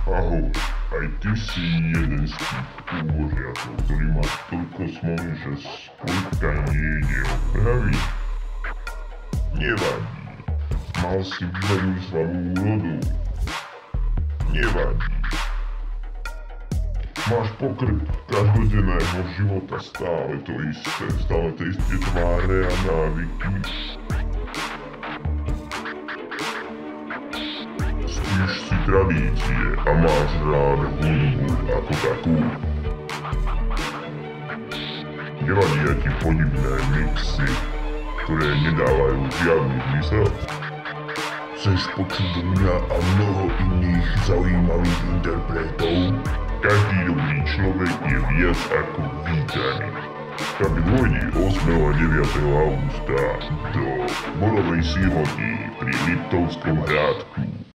Ahoj, aj ty si jeden z tých úbožiakov, ktorý má toľko smoly, že spojka nejde opraviť. Nevadí, mal si veľmi slabú úrodu. Nevadí. Máš pokrk každodenného života, stále to isté, stále tie isté tváre a návyky. Ctíš si tradície a máš rád hudbu ako takú. Nevadia ti podivné mixy, ktoré nedávajú žiadny zmysel. Chceš počuť mňa a mnoho iných zaujímavých interpretov? Každý dobrý človek je viac ako vítaný. Tak dôjdi 8. a 9. augusta do Borovej Siroty pri Liptovskom Hrádku.